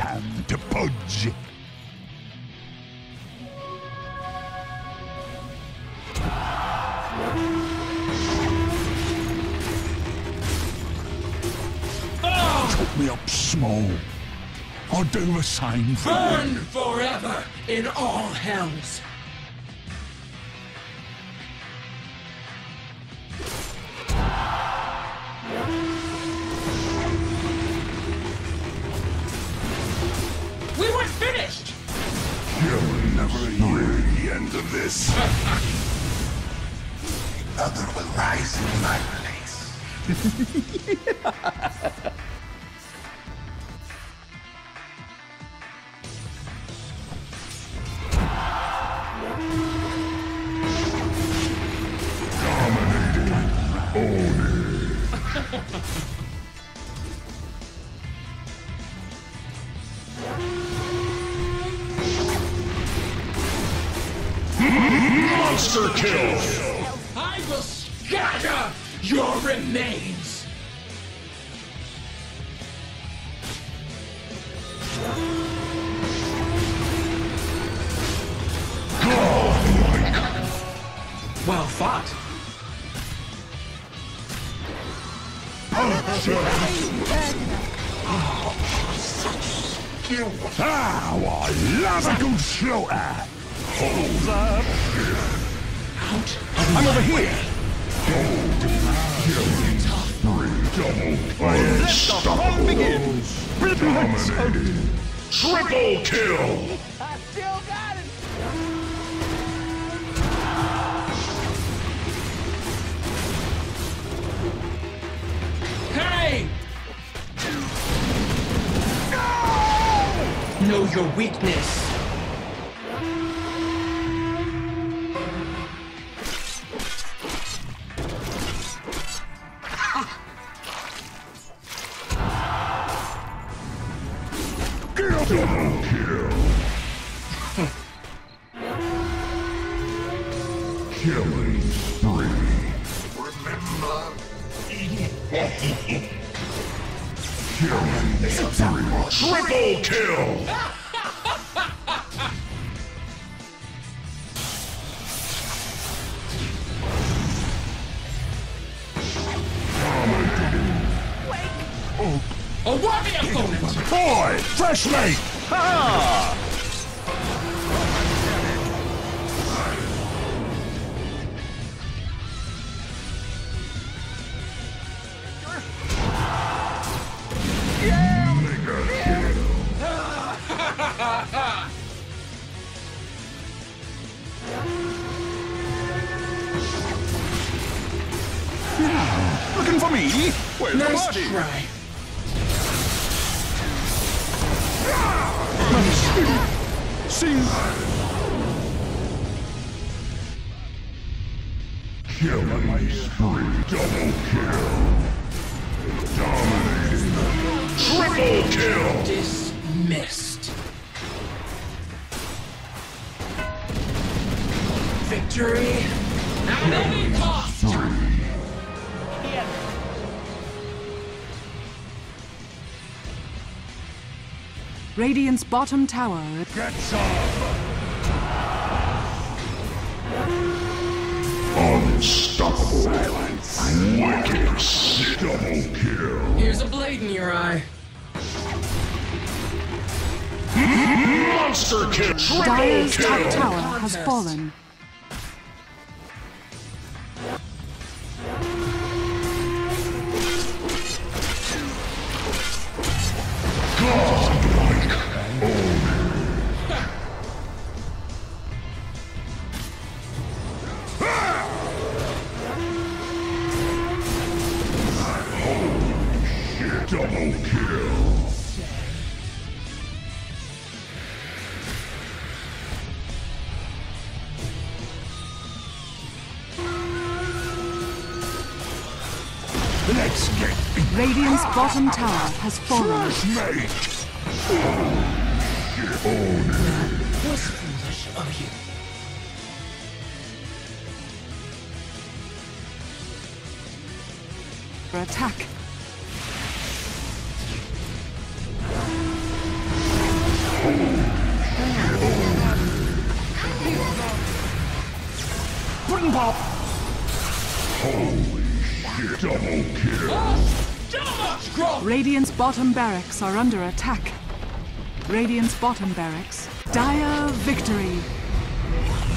time to pudge. Chop me up small. I'll do the same for Burn you. forever in all hells. We were finished! You'll never hear the end of this. The other will rise in my place. Monster kill! I will scatter your remains! Well fought. I love a good slaughter. Hold up. Out. I'm over here. Let the fun begin! Dominated. Triple kill! I still got it! Hey! Know your weakness. Double kill. Killing spree. Remember. Killing spree. Triple kill! A worthy opponent! Boy, fresh meat. Ha! Looking for me? Where's the Nice party? try. See? Killing spree. Double kill. Dominating. Triple kill! Dismissed. Victory at any cost! Radiant's bottom tower. Get some! Unstoppable. Silence. Wicked. Double kill. Here's a blade in your eye. Monster kill! Triple Dire's top kill! tower has Contest. fallen. Double kill. Let's get Radiant's bottom tower has fallen. fresh meat. Own it. Was foolish of you. For attack. Puddin' pop! Holy shit. Double kill. Radiant's bottom barracks are under attack. Radiant's bottom barracks. Dire victory.